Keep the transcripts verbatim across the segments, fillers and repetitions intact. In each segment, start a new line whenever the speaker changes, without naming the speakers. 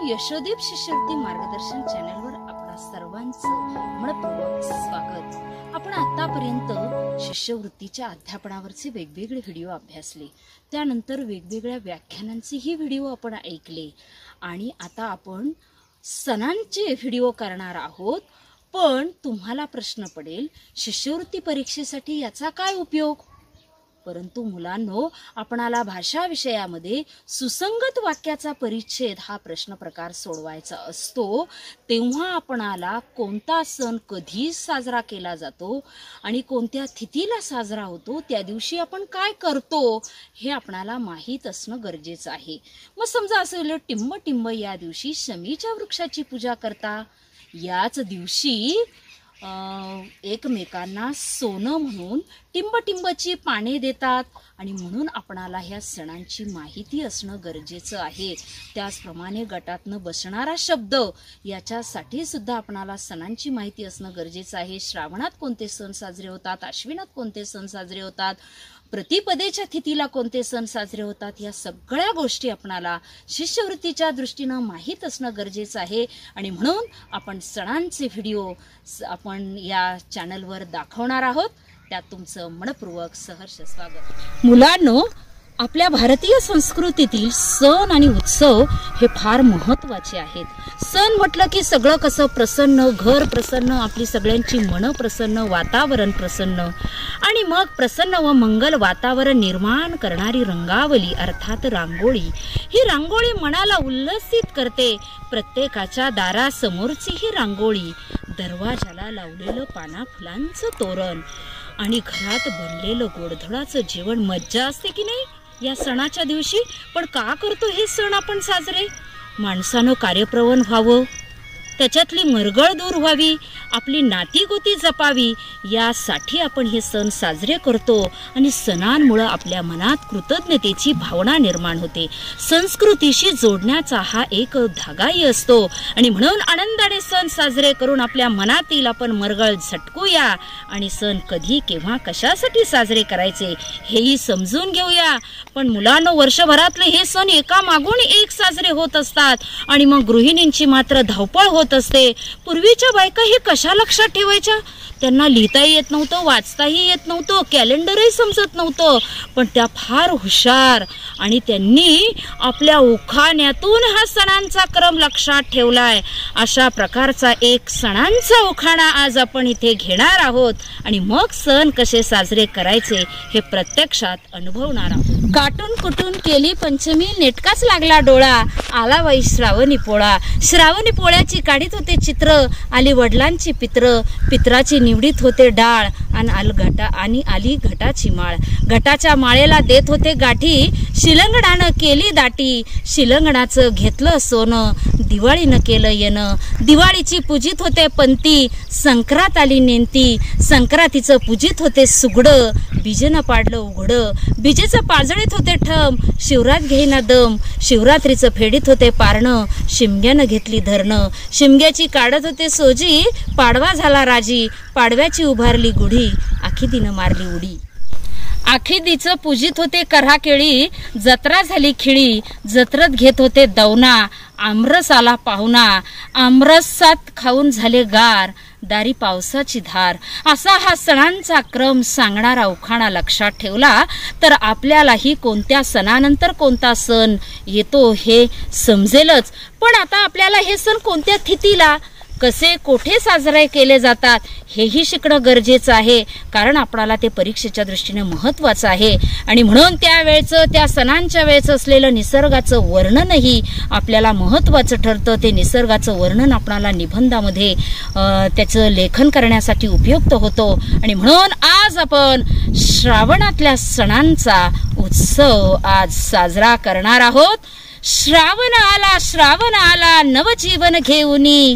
यशोदीप शिष्यवृत्ती मार्गदर्शन चॅनलवर आपणा सर्वांचं मनपूर्वक स्वागत। आपण आतापर्यंत शिष्यवृत्तीच्या अध्यापनावरचे वेगवेगळे व्हिडिओ अभ्यासले, त्यानंतर वेगवेगळ्या व्याख्यानांचे ही व्हिडिओ आपण ऐकले आणि आता आपण सणांचे व्हिडिओ करणार आहोत। पण तुम्हाला प्रश्न पडेल, शिष्यवृत्ती परीक्षेसाठी याचा काय उपयोग? परंतु मुलांनो, आपणाला भाषा विषयामध्ये सुसंगत वाक्याचा परिच्छेद हा प्रश्न प्रकार सोडवायचा असतो, तेव्हा आपणाला कोणता सण कधी साजरा केला जातो आणि कोणत्या तिथीला साजरा होतो, त्या दिवशी आपण काय करतो हे आपणाला माहीत असणं गरजेचं आहे। मग समजा असं टिंब टिंब या दिवशी शमीच्या वृक्षाची पूजा करता, याच दिवशी एकमेकांना सोनं म्हणून टिंबटिंबची पाने देतात आणि म्हणून आपणाला ह्या सणांची माहिती असणं गरजेचं आहे। त्याचप्रमाणे गटातनं बसणारा शब्द याच्यासाठी सुद्धा आपणाला सणांची माहिती असणं गरजेचं आहे। श्रावणात कोणते सण साजरे होतात, आश्विनात कोणते सण साजरे होतात, प्रतिपदेच्या तिथीला कोणते सण साजरे होतात, या सगळ्या गोष्टी आपणाला शिष्यवृत्तीच्या दृष्टीनं माहीत असणं गरजेचं आहे। आणि म्हणून आपण सणांचे व्हिडिओ आपण या चॅनलवर दाखवणार आहोत। त्यात तुमचं मनपूर्वक सहर्ष स्वागत। मुलांनो, आपल्या भारतीय संस्कृतीतील सण आणि उत्सव हे फार महत्त्वाचे आहेत। सण म्हटलं की सगळं कसं प्रसन्न, घर प्रसन्न, आपली सगळ्यांची मन प्रसन्न, वातावरण प्रसन्न, आणि मग प्रसन्न व मंगल वातावरण निर्माण करणारी रंगावली अर्थात रांगोळी, ही रांगोळी मनाला उल्लसित करते। प्रत्येकाच्या दारासमोरची ही रांगोळी, दरवाजाला लावलेलं पाना फुलांचं तोरण आणि घरात बनलेलं गोडधोडाचं जेवण, मज्जा असते की नाही या सणाच्या दिवशी? पण का करतो हे सण आपण साजरे? माणसानं कार्यप्रवण व्हावं, त्याच्यातली मरगळ दूर व्हावी, आपली नाती गोती जपावी, यासाठी आपण हे सण साजरे करतो। आणि सणांमुळे आपल्या मनात कृतज्ञतेची भावना निर्माण होते, संस्कृतीशी जोडण्याचा हा एक धागाही असतो। आणि म्हणून आनंदाने सण साजरे करून आपल्या मनातील आपण मरगळ झटकूया आणि सण कधी केव्हा कशासाठी साजरे करायचे हेही समजून घेऊया। पण मुलांनो, वर्षभरातले हे सण एका मागून एक साजरे होत असतात आणि मग गृहिणींची मात्र धावपळ होत असते। पूर्वीच्या बायका हे कशा लक्षात ठेवायच्या? त्यांना लिहिताही येत नव्हतं, वाचताही येत नव्हतं, कॅलेंडरही समजत नव्हतं, पण त्या फार हुशार आणि त्यांनी आपल्या उखाण्यातून हा सणांचा क्रम लक्षात ठेवलाय। अशा प्रकारचा एक सणांचा उखाणा आज आपण इथे घेणार आहोत आणि मग सण कसे साजरे करायचे हे प्रत्यक्षात अनुभवणार आहोत। काटून कुटून केली पंचमी, नेटकाच लागला डोळा, आला बाई श्रावणी पोळा। श्रावणी पोळ्याची काढीत होते चित्र, आली वडिलांची पित्र, पित्राची निवडीत होते डाळ आणि आल घटा आणि आली घटाची माळ। घटाच्या माळेला देत होते गाठी, शिलंगणानं केली दाटी, शिलंगणाचं घेतलं सोनं, दिवाळीनं केलं येणं। दिवाळीची पूजित होते पंती, संक्रांत आली नेंती, संक्रांतीचं पूजित होते सुगडं, बीजेनं पाडलं उघडं, बीजेचं पाजळीत होते ठम, शिवरात घेईना दम, शिवरात्रीचं फेडीत होते पारणं, शिमग्यानं घेतली धरणं, शिमग्याची काढत होते सोजी, पाडवा झाला राजी, पाडव्याची उभारली गुढी, आखिदीनं मारली उडी। आखिदीचं पूजित होते करहा केळी, जत्रा झाली खिळी, जत्रत घेत होते दवना, आमरस आला पाहुणा, आमरसात खाऊन झाले गार, दारी पावसाची धार। असा हा सणांचा क्रम सांगणारा उखाणा लक्षात ठेवला तर आपल्यालाही कोणत्या सणानंतर कोणता सण येतो हे समजेलच। पण आता आपल्याला हे सण कोणत्या तिथीला, कसे, कोठे साजरे केले जातात हेही शिकणं गरजेचं आहे, कारण आपल्याला ते परीक्षेच्या दृष्टीने महत्त्वाचं आहे। आणि म्हणून त्यावेळचं, त्या सणांच्या वेळेचं असलेलं निसर्गाचं वर्णनही आपल्याला महत्त्वाचं ठरतं। ते निसर्गाचं वर्णन आपल्याला निबंधामध्ये त्याचं लेखन करण्यासाठी उपयुक्त होतो। आणि म्हणून आज आपण श्रावणातल्या सणांचा उत्सव आज साजरा करणार आहोत। श्रावण आला, श्रावण आला, नवजीवन घेऊनी,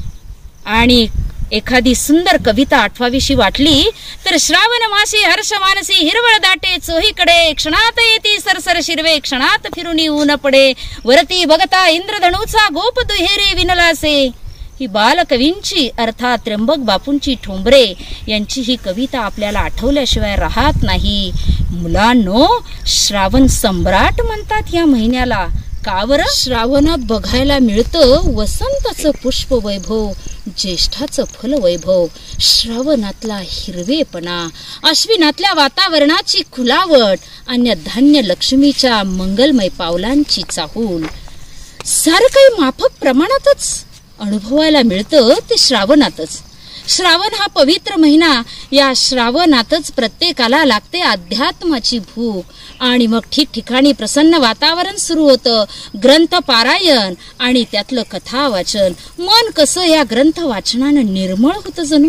आणि एखादी सुंदर कविता आठवावीशी वाटली तर, श्रावण मासी हर्ष मानसी हिरवळ दाटे चोहीकडे, क्षणात येती सरसर शिरवे, क्षणात फिरुनी ऊन पडे, वरती बघता इंद्रधनुचा गोप दुहेरी विनलासे। ही बालकवींची अर्थात त्र्यंबक बापूंची ठोंबरे यांची ही कविता आपल्याला आठवल्याशिवाय राहत नाही। मुलांनो, श्रावण सम्राट म्हणतात या महिन्याला, का बरं? श्रावणात बघायला मिळतं वसंताचं पुष्प वैभव, ज्येष्ठाचं फल वैभव, श्रावणातला हिरवेपणा, अश्विनातल्या वातावरणाची खुलावट, अन्नधान्य लक्ष्मीच्या मंगलमय पावलांची चाहूल, सारं काही माफक प्रमाणातच अनुभवायला मिळतं ते श्रावणातच. श्रावण हा पवित्र महिना, या श्रावणातच प्रत्येकाला लागते अध्यात्माची भूक आणि मग ठिकठिकाणी प्रसन्न वातावरण सुरू होतं. ग्रंथ पारायण आणि त्यातलं कथा वाचन, मन कसं या ग्रंथ वाचनानं निर्मळ होतं जणू.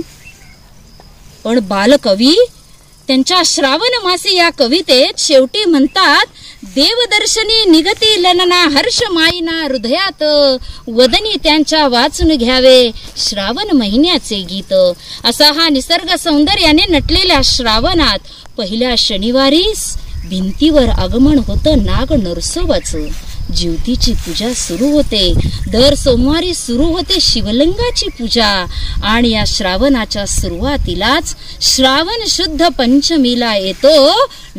पण बालकवी त्यांच्या श्रावण मासी या कवितेत शेवटी म्हणतात, देवदर्शनी निगती ललना हर्ष माईना हृदयात, वदनी त्यांच्या वाचून घ्यावे श्रावण महिन्याचे गीत. असा हा निसर्ग सौंदर्याने नटलेल्या श्रावणात पहिल्या शनिवारीच भिंतीवर आगमन होतं नाग नरसोबाचं. ज्योतीची पूजा सुरू होते. दर सोमवारी सुरू होते शिवलिंगाची पूजा आणि या श्रावणाच्या सुरुवातीलाच श्रावण शुद्ध पंचमीला येतो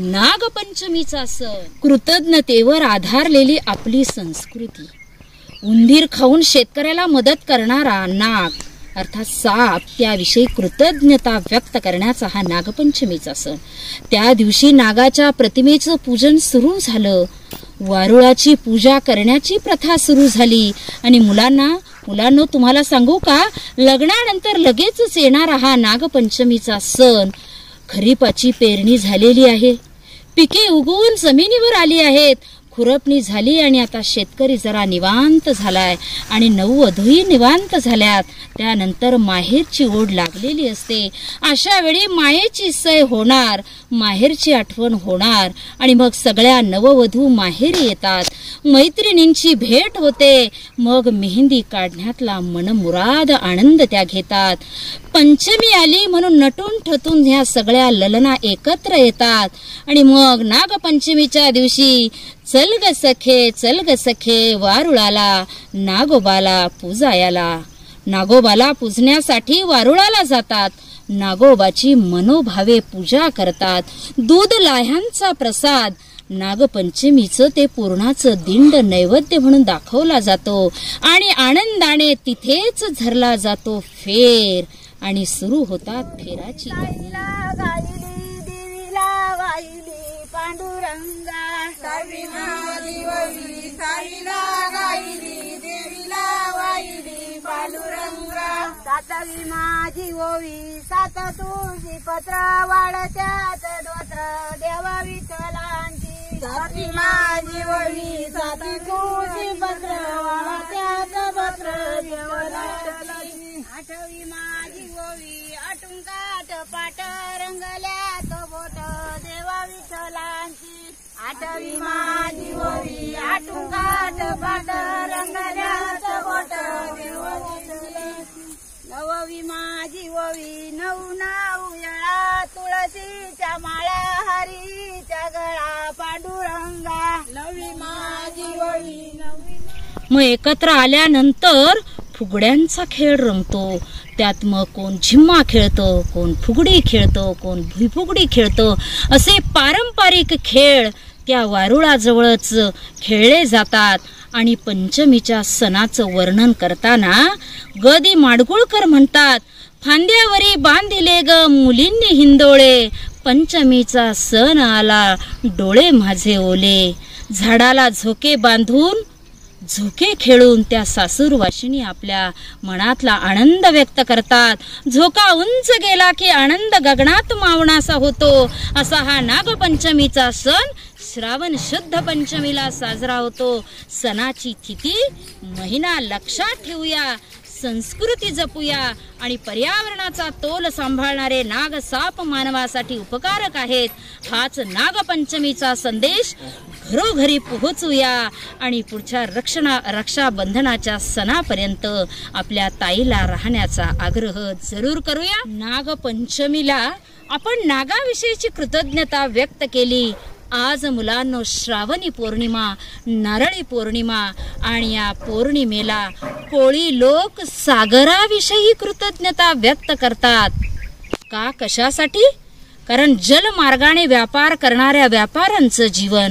नागपंचमीचा सण. कृतज्ञतेवर आधारलेली आपली संस्कृती, उंदीर खाऊन शेतकऱ्याला मदत करणारा नाग अर्थात साप, त्याविषयी कृतज्ञता व्यक्त करण्याचा हा नागपंचमीचा सण. त्या दिवशी नागाच्या प्रतिमेचं पूजन सुरू झालं. वारुळाची पूजा करण्याची प्रथा सुरू झाली आणि मुलांना मुलांनो तुम्हाला सांगू का, लग्नानंतर लगेचच येणारा हा नागपंचमीचा सण. खरीपाची पेरणी झालेली आहे, पिके उगवून जमिनीवर आली आहेत, खुरपणी झाली आणि आता शेतकरी जरा निवांत झालाय आणि नववधूही निवांत झाल्यात. त्यानंतर माहेरची ओढ लागलेली असते. अशा वेळी मायेची सय होणार, माहेरची आठवण होणार आणि मग सगळ्या नववधू माहेरी येतात. मैत्रिणींची भेट होते. मग मेहंदी काढण्यातला मनमुराद आनंद त्या घेतात. पंचमी आली म्हणून नटून ठटून ह्या सगळ्या ललना एकत्र येतात आणि मग नागपंचमीच्या दिवशी चल ग सखे चल ग सखे वारुळाला नागोबाला पूजायाला. नागोबाला पूजण्यासाठी वारुळाला जातात. नागोबाची मनोभावे पूजा करतात. दूध लाह्यांचा प्रसाद, नागपंचमीचं ते पूर्णाचं दिंड नैवेद्य म्हणून दाखवला जातो आणि आनंदाने तिथेच धरला जातो फेर आणि सुरू होतात फेराची
पांडुरंगा साविना दिववी साईला गाईली देवीला वाईली पांडुरंगा. सातवी माझी ओवी सात तुळशी पत्र वाढत्यात डोत्र देवा विठ्ठलांची. सातवी माझी ओवी सात तुळशी पत्र वाढत्यात डोत्र देवा विठ्ठलांची. आठवी माझी ओवी आटून काठ पाट रंगल्यात बोट देवा विठ्ठलांची. आठवी माझी ओवी आटून काठ पाट रंगल्यात बोट देवा विठ्ठलांची. नववी माझी ओवी नऊ नऊ येळा तुळशीच्या माळा हरीच्या गळा पांडुरंगा. नववी माझी ओवी नववी.
मग एकत्र आल्यानंतर फुगड्यांचा खेळ रंगतो. त्यात मग कोण झिम्मा खेळतो, कोण फुगडी खेळतो, कोण भुईफुगडी खेळतो. असे पारंपरिक खेळ त्या वारुळाजवळच खेळले जातात. आणि पंचमीच्या सणाचं वर्णन करताना ग दि माडगुळकर म्हणतात, फांद्यावरी बांधिले ग मुलींनी हिंदोळे, पंचमीचा सण आला डोळे माझे ओले. झाडाला झोके बांधून झोके खेळून त्या सासूरवाशिनी आपल्या मनातला आनंद व्यक्त करतात. झोका उंच गेला की आनंद गगनात मावणासा होतो. असा हा नागपंचमीचा सण श्रावण शुद्ध पंचमीला साजरा होतो. सणाची तिथी महिना लक्षात ठेवूया, संस्कृती जपूया आणि पर्यावरणाचा तोल सांभाळणारे नाग साप मानवासाठी उपकारक आहेत. हाच नागपंचमीचा संदेश घरोघरी पोहोचूया आणि पुढच्या रक्षणा रक्षाबंधनाच्या सणापर्यंत आपल्या ताईला राहण्याचा आग्रह जरूर करूया. नागपंचमीला आपण नागाविषयीची कृतज्ञता व्यक्त केली. आज मुलांनो श्रावणी पौर्णिमा, नारळी पौर्णिमा आणि या पौर्णिमेला कोळी लोक सागराविषयी कृतज्ञता व्यक्त करतात. का, कशासाठी? कारण जलमार्गाने व्यापार करणाऱ्या व्यापाऱ्यांचं जीवन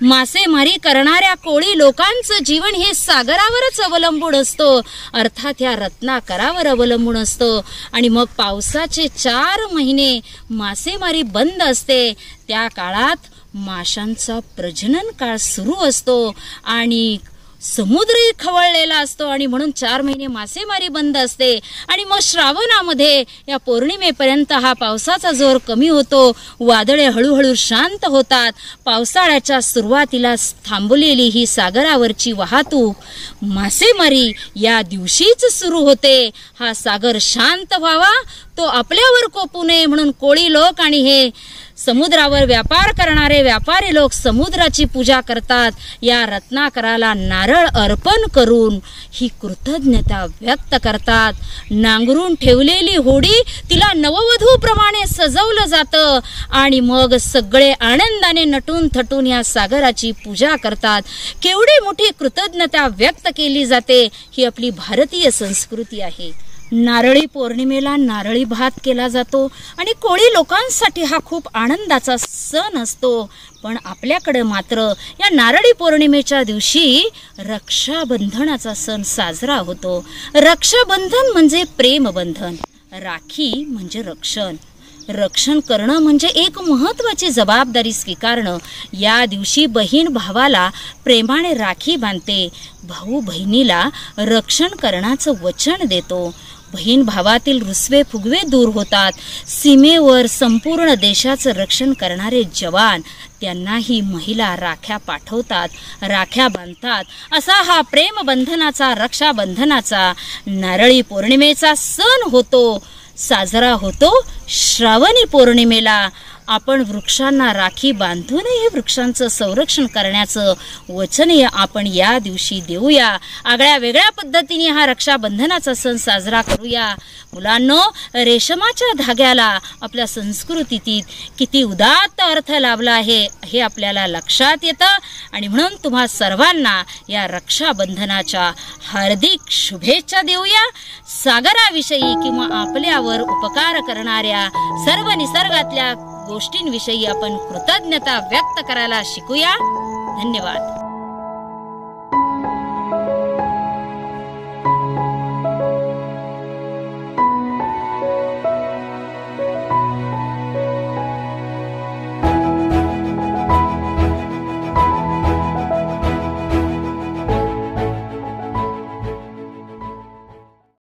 मासेमारी करणाऱ्या कोळी लोकांचं जीवन हे सागरावरच अवलंबून असतं, अर्थात या रत्नाकरावर अवलंबून असतं. आणि मग पावसाचे चार महिने मासेमारी बंद असते. त्या काळात माशांचा प्रजनन काळ सुरू असतो आणि समुद्रही खवळलेला असतो आणि म्हणून चार महिने मासेमारी बंद असते. आणि मग श्रावणामध्ये या पौर्णिमेपर्यंत हा पावसाचा जोर कमी होतो, वादळे हळूहळू शांत होतात. पावसाळ्याच्या सुरुवातीला थांबलेली ही सागरावरची वाहतूक मासेमारी या दिवशीच सुरू होते. हा सागर शांत व्हावा, तो आपल्यावर कोपू नये म्हणून कोळी लोक आणि हे समुद्रावर व्यापार करणारे व्यापारी लोक समुद्राची पूजा करतात. या रत्नाकराला नारळ अर्पण करून ही कृतज्ञता व्यक्त करतात. नांगरून ठेवलेली होडी तिला नववधूप्रमाणे सजवलं जातं आणि मग सगळे आनंदाने नटून थटून या सागराची पूजा करतात. केवढी मोठी कृतज्ञता व्यक्त केली जाते. ही आपली भारतीय संस्कृती आहे. नारळी पौर्णिमेला नारळी भात केला जातो आणि कोळी लोकांसाठी हा खूप आनंदाचा सण असतो. पण आपल्याकडे मात्र या नारळी पौर्णिमेच्या दिवशी रक्षाबंधनाचा सण साजरा होतो. रक्षाबंधन म्हणजे प्रेमबंधन, राखी म्हणजे रक्षण. रक्षण करणं म्हणजे एक महत्त्वाची जबाबदारी स्वीकारणं. या दिवशी बहीण भावाला प्रेमाने राखी बांधते, भाऊ बहिणीला रक्षण करण्याचं वचन देतो. बहीण भावातील रुसवे फुगवे दूर होतात. सीमेवर संपूर्ण देशाचं रक्षण करणारे जवान त्यांनाही महिला राख्या पाठवतात, राख्या बांधतात. असा हा प्रेमबंधनाचा रक्षाबंधनाचा नारळी पौर्णिमेचा सण होतो, साजरा होतो श्रावणी पौर्णिमेला. आपण वृक्षांना राखी बांधूनही वृक्षांचं संरक्षण करण्याचं वचनही आपण या दिवशी देऊया. आगळ्या वेगळ्या पद्धतीने हा रक्षाबंधनाचा सण साजरा करूया. मुलांनो, रेशमाच्या धाग्याला आपल्या संस्कृतीत किती उदात्त अर्थ लाभला आहे हे आपल्याला लक्षात येतं. आणि म्हणून तुम्हा सर्वांना या रक्षाबंधनाच्या हार्दिक शुभेच्छा देऊया. सागराविषयी किंवा आपल्यावर उपकार करणाऱ्या सर्व निसर्गातल्या गोष्टींविषयी आपण कृतज्ञता व्यक्त करायला शिकूया. धन्यवाद.